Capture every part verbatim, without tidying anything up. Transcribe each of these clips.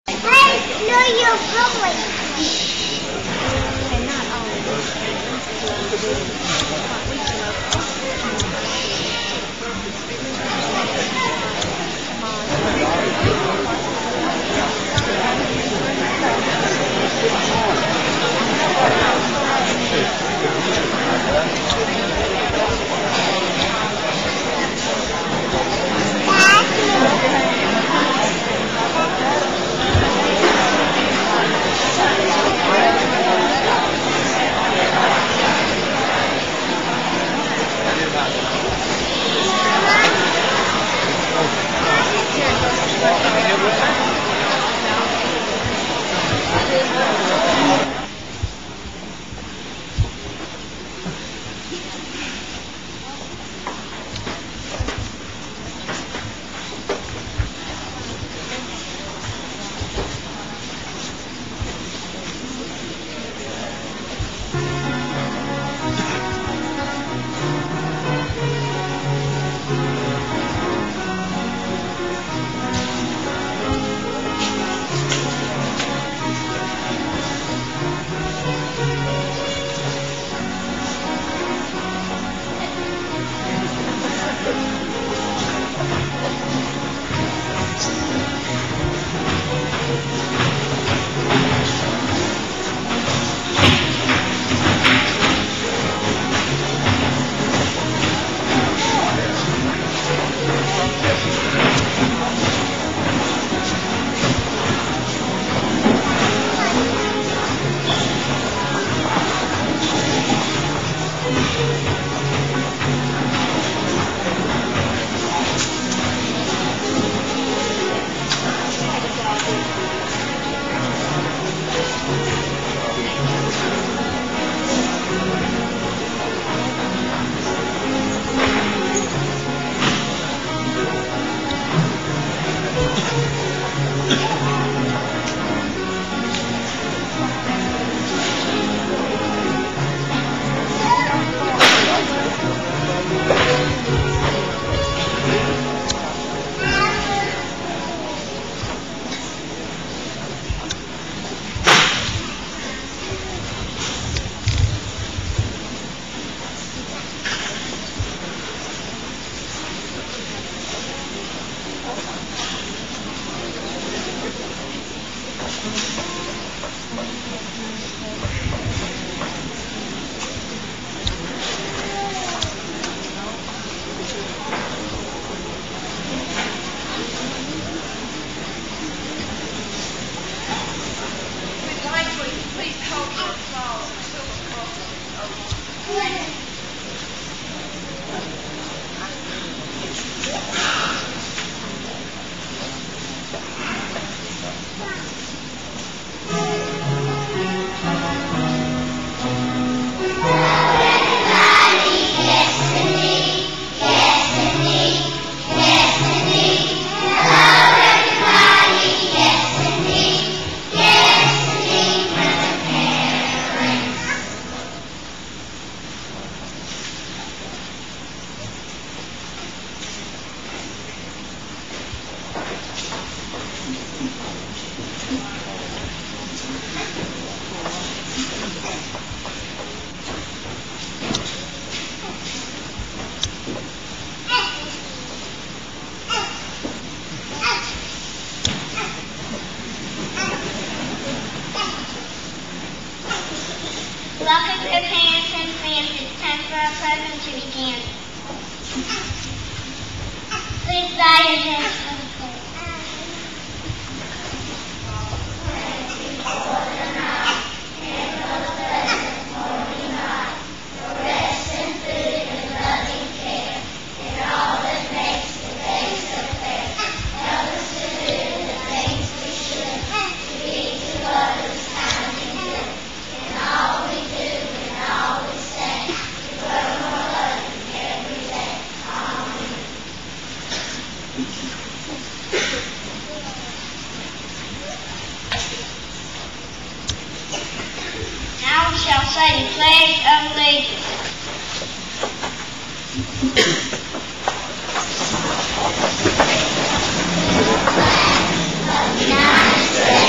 Welcome to parents and friends. It's time for our program to begin. Please bow your heads for the prayer. Now we shall say the Pledge of Allegiance. United States.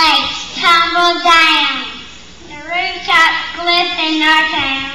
flakes tumble down. The rooftops glisten our town.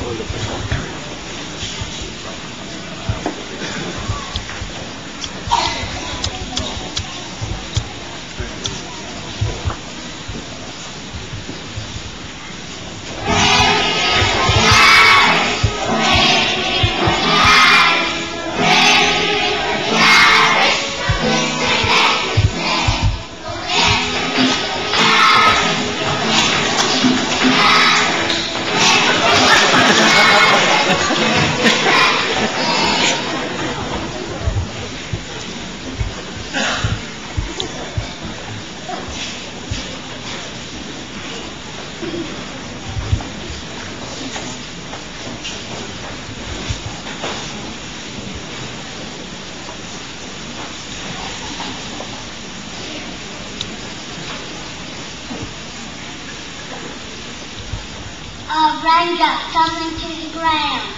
A raindrop tumbling to the ground.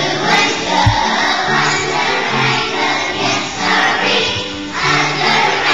Under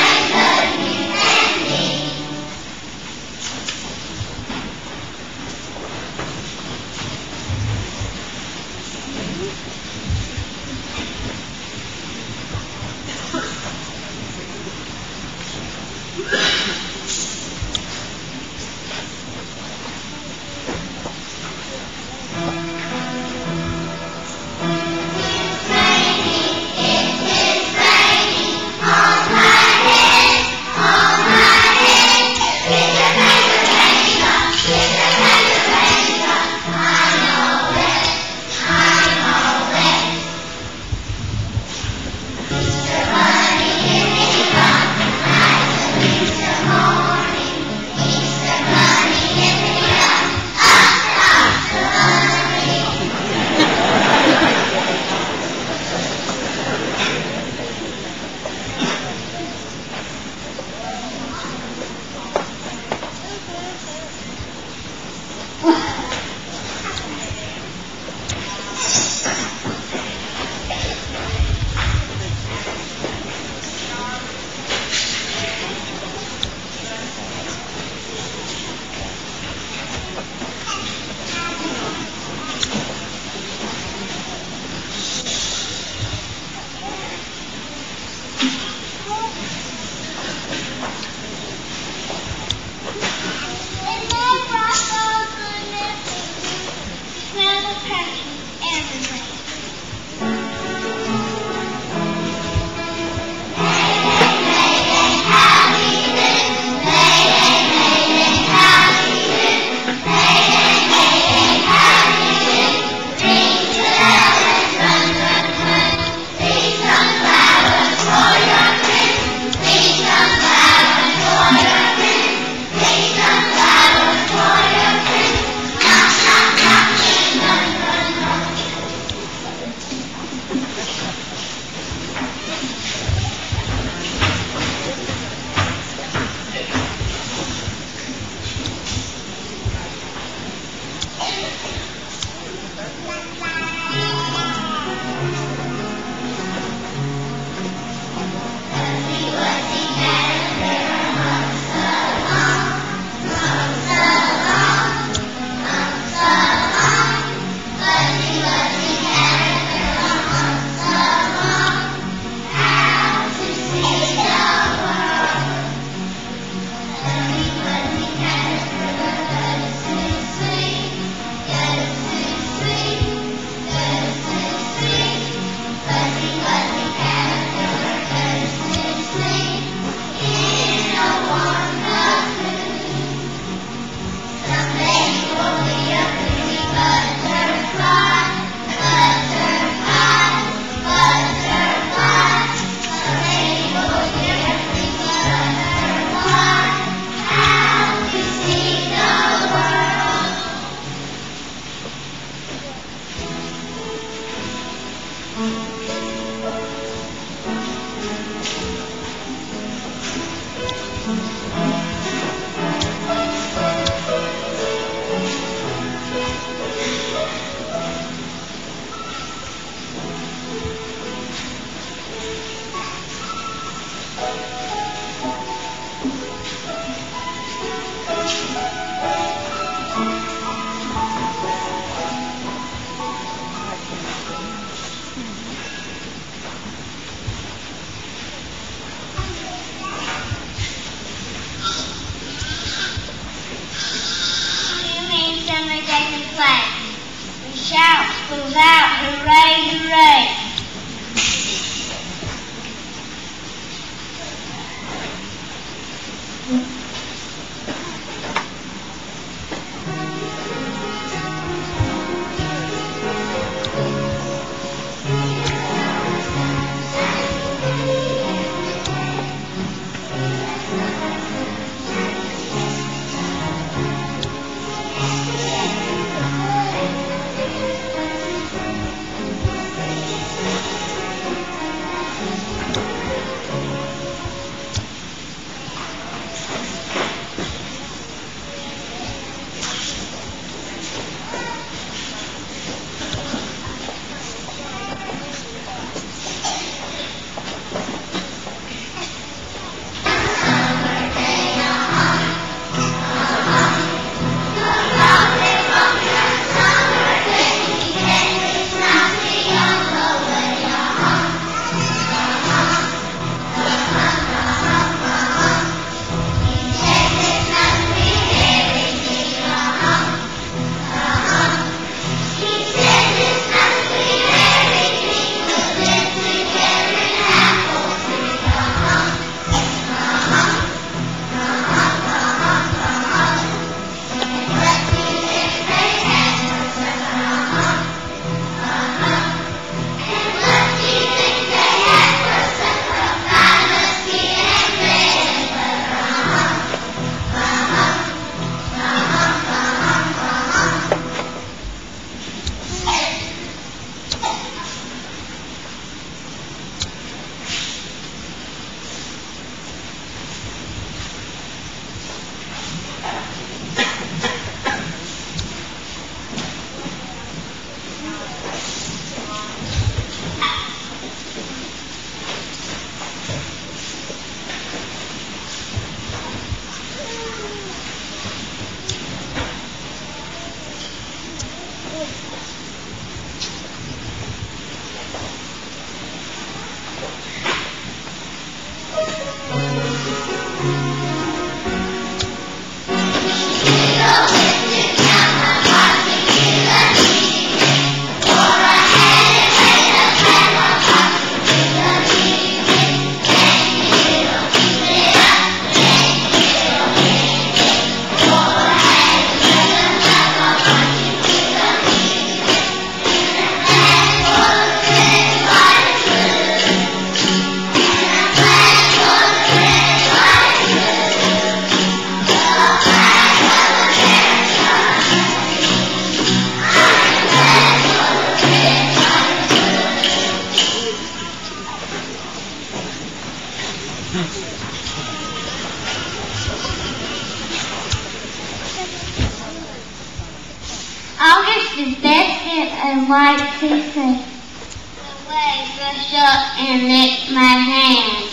August is best in a white t-shirt. The way brush up and lick my hands.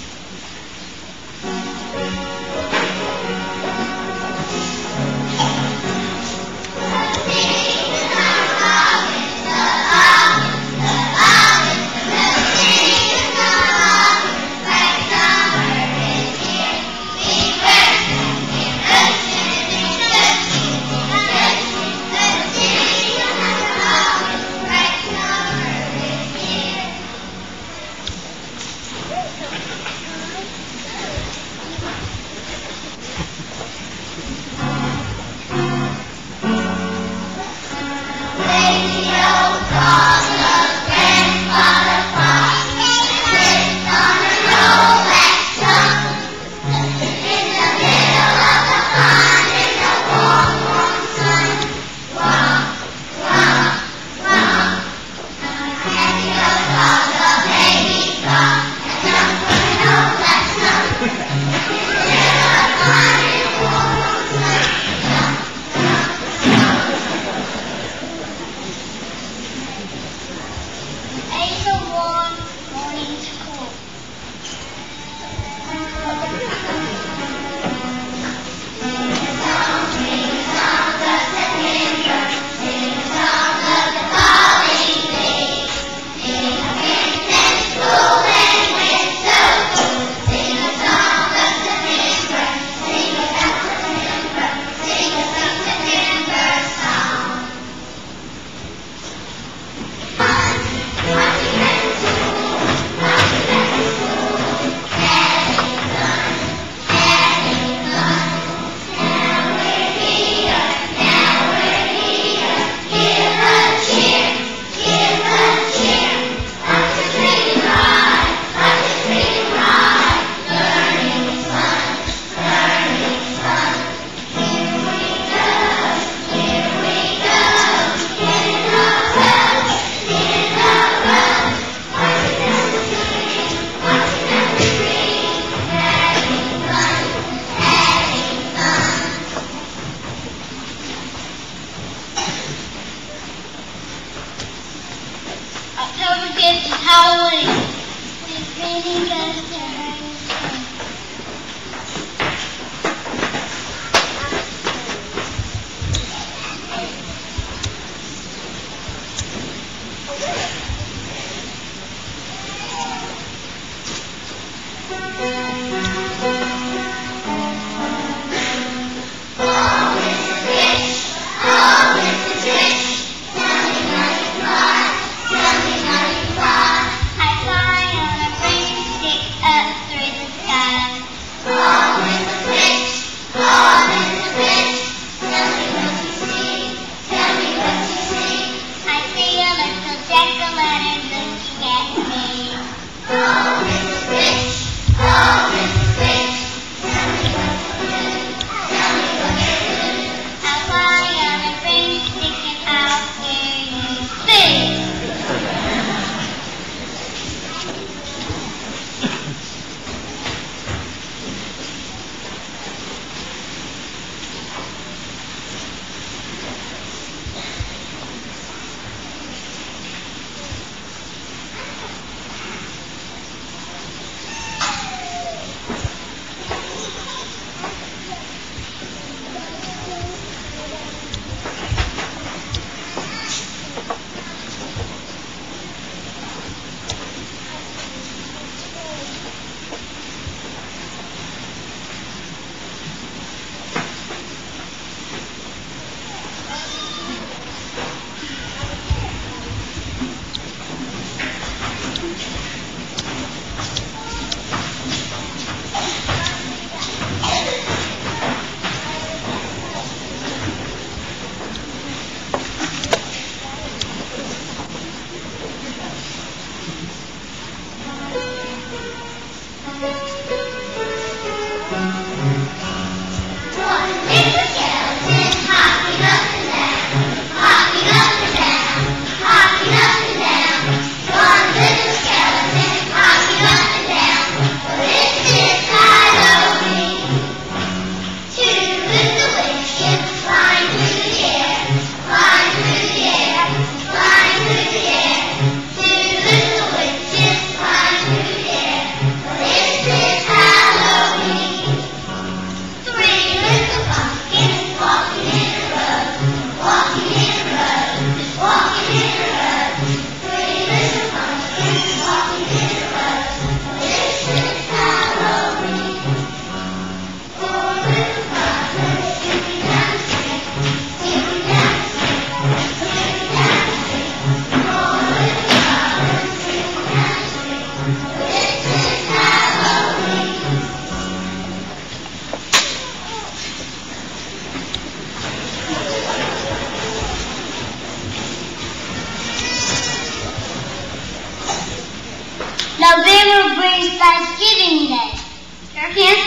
October fifth is Halloween. It's raining dust and rain.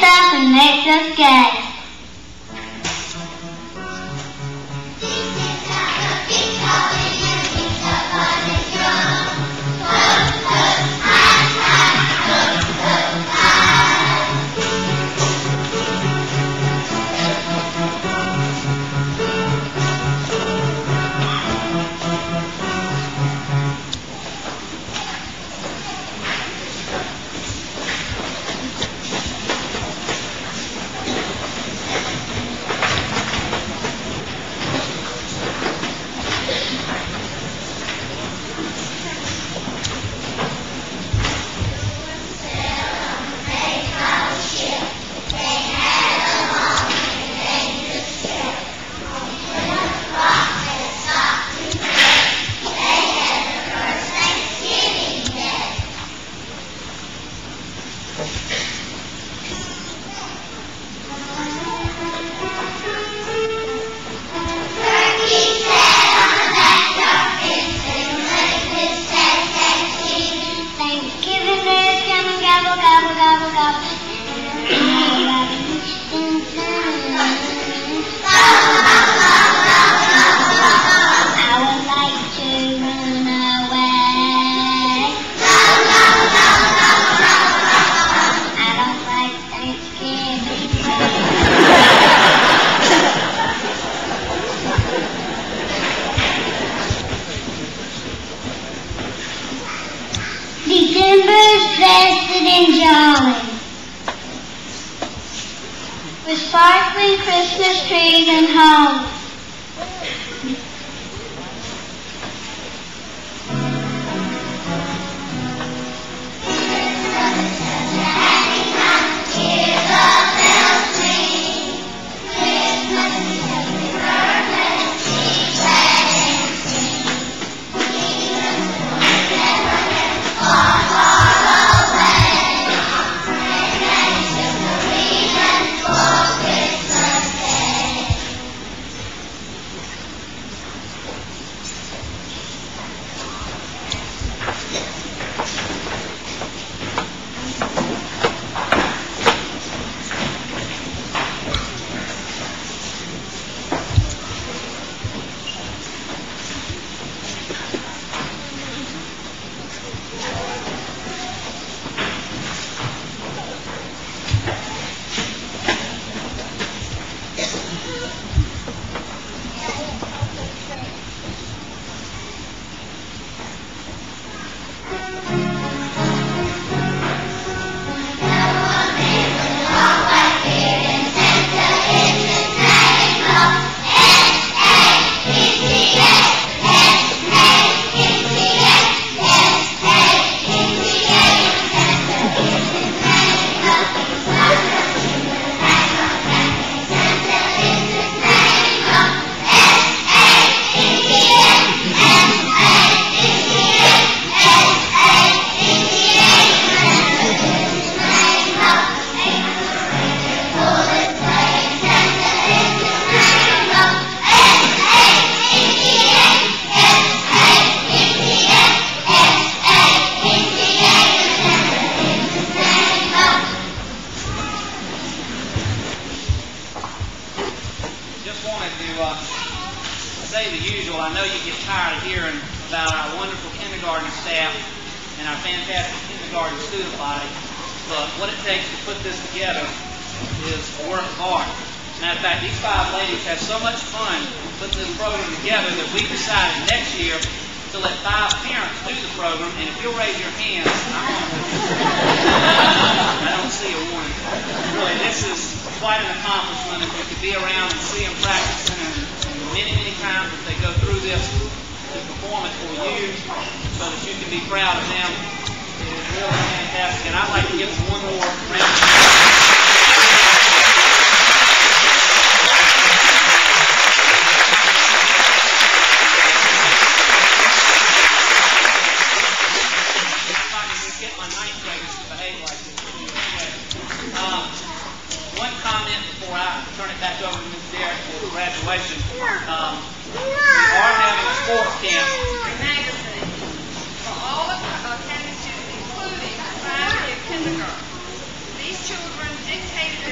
up and makes us gay. December's festive and jolly, with sparkling Christmas trees and holly. Say the usual. I know you get tired of hearing about our wonderful kindergarten staff and our fantastic kindergarten student body, but what it takes to put this together is a work of art. Matter of fact, these five ladies have so much fun putting this program together that we decided next year to let five parents do the program, and if you'll raise your hands, I don't see a one. Really, this is quite an accomplishment if we could be around and see them practicing, and, and many, many times if they go through this to perform it for you so that you can be proud of them. It is really fantastic, and I'd like to give them one more round of applause. Back over to Miz Derrick for graduation. Um, we are having a sports camp. Magazine for all of our academy students, including the primary and kindergarten. These children dictated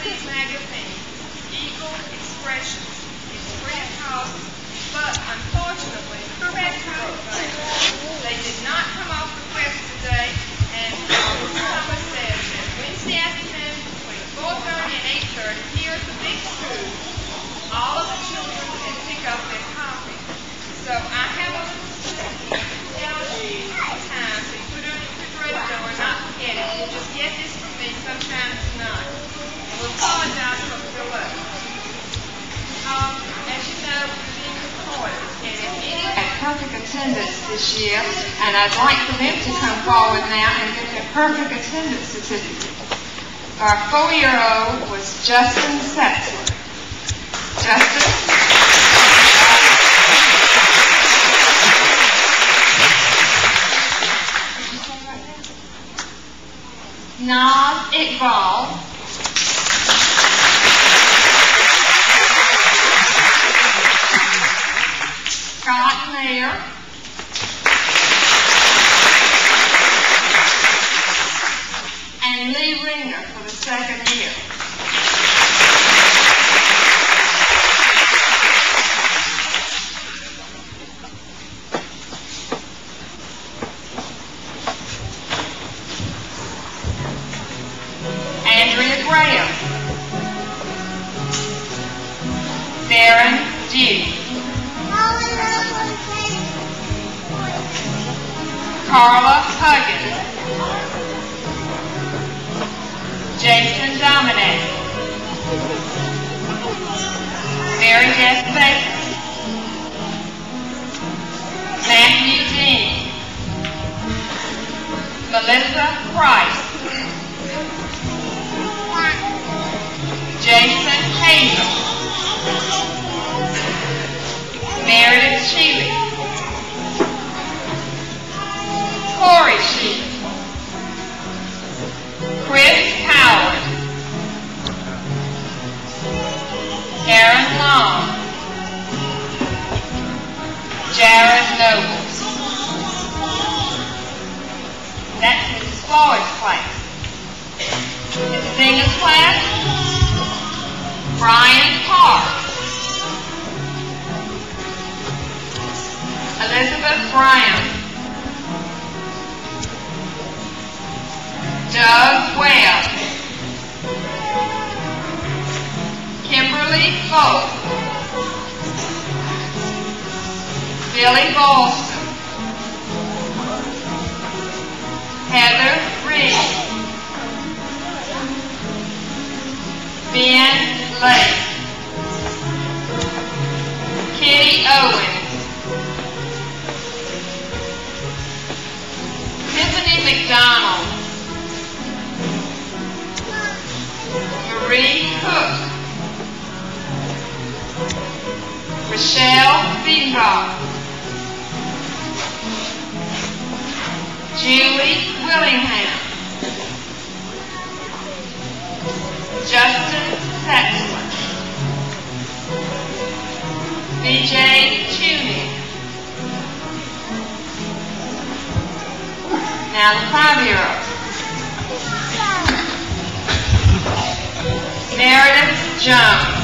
this magazine, Eagle Expressions. It's free of cost, but unfortunately, correct they did not come off the press today, and Thomas says that Wednesday afternoon between four thirty and eight thirty here at the big school, all of the children can pick up their copies. So I have a little sticky tells you the time, so you put it on your refrigerator door and not forget it. You'll just get this from me sometime tonight. And we'll apologize for the delay. Um, as you know, we're being recorded, and if any had perfect attendance this year, and I'd like for them to come forward now and get their perfect attendance certificate. Our four-year-old was Justin Setzler. Justin? Naz Iqbal. Scott Mayer. And Lee Ringer for the second year. Andrea Graham. Darren G. Carla Huggins. Jason Dominic. Mary Beth Baker. Matthew Dean. Melissa Price. Jason Hazel. Meredith Sheely. Corey Sheely. Chris Howard. Aaron Long. Jared Nobles. That's Missus Floyd's class. Missus English class, Brian Park. Elizabeth Brown. Doug Webb. Kimberly Folk. Billy Bolston. Heather Reed. Ben Lake. Kitty Owens. Tiffany McDonald. Marie Cook. Michelle Beanbach. Julie Willingham. Justin Setzler. B J Tooney. Now the five-year-olds. Meredith Jones.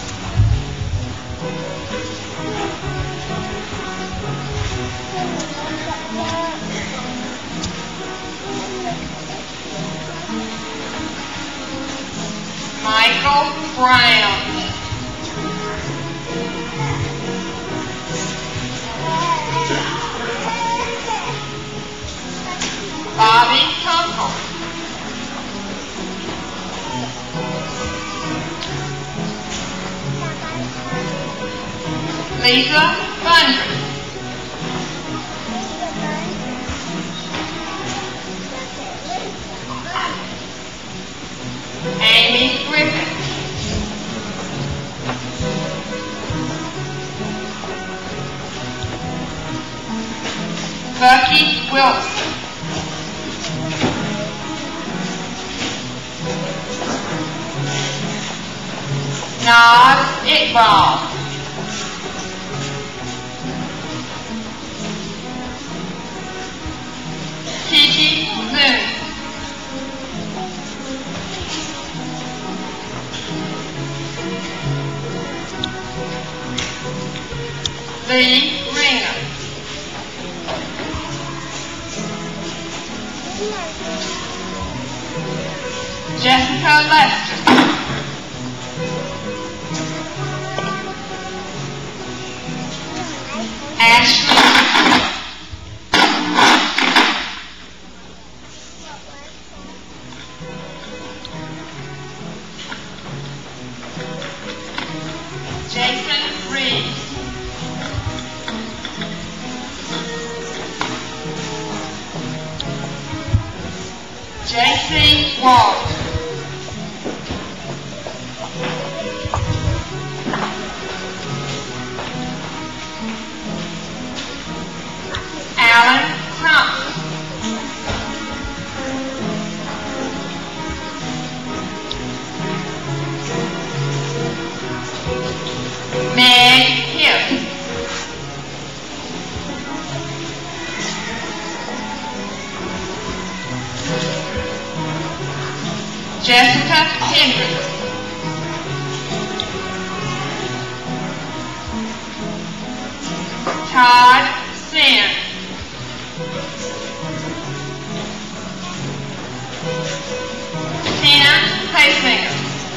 Michael Brown. Bobby Kunkel. Lisa Bundy. Amy Griffin. Bucky Wilson. Naz Iqbal. Kiki Moon. Lee Ringer. Jessica Lester. Ashley. Jason Reeves. J C Walt. Alan Thompson. Meg Hill. Jessica Hendricks. Todd Sin. Tina Haysinger.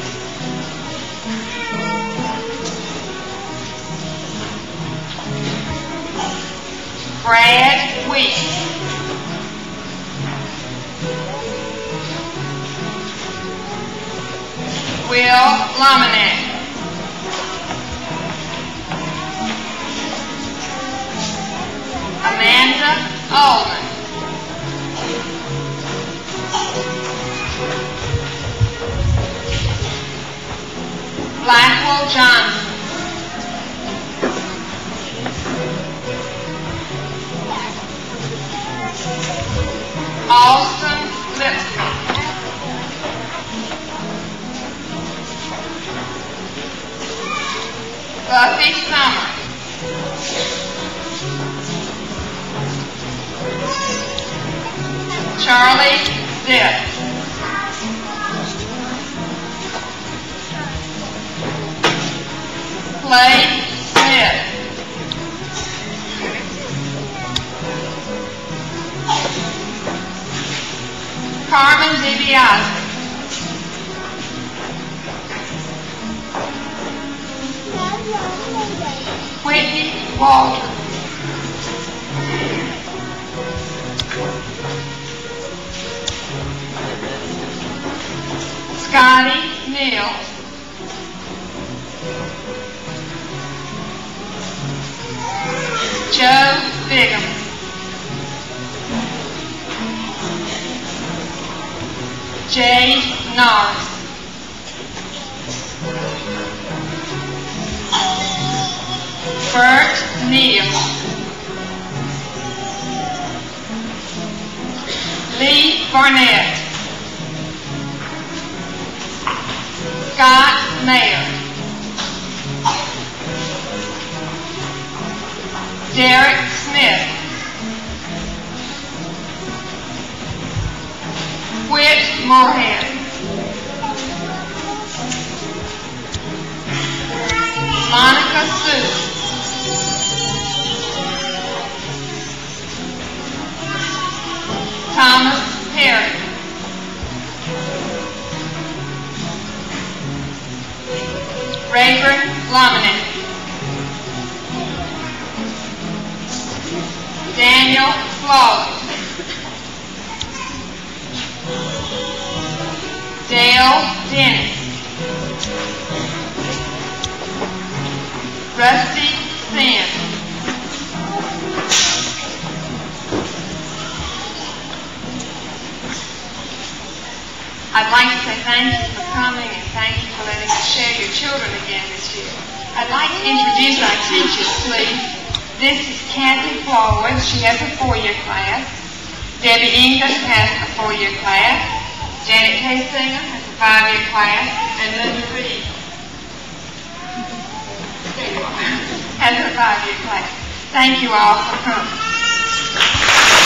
Brad Weeks. Will Lominack. Amanda Allman. Blackwell Johnson. Austin Lipscomb. Buffy Summers. Charlie Zip. Clay Smith. Carmen DiBiase. Whitney Walter. Scotty Neal. Joe Bigham. Jade Norris. Bert Neal. Lee Barnett. Scott Mayer. Derek Smith. Whit Moorhead. Monica Sue. Thomas Perry. Rayburn Lominack. Daniel Flawley. Dale Dennis. Rusty Sims. I'd like to say thank you for coming and thank you for letting us share your children again this year. I'd like to introduce our teachers, please. This is Kathy Floyd. She has a four-year class. Debbie English has a four-year class. Janet Haysinger has a five-year class. And Linda Reed has a five-year class. Thank you all for coming.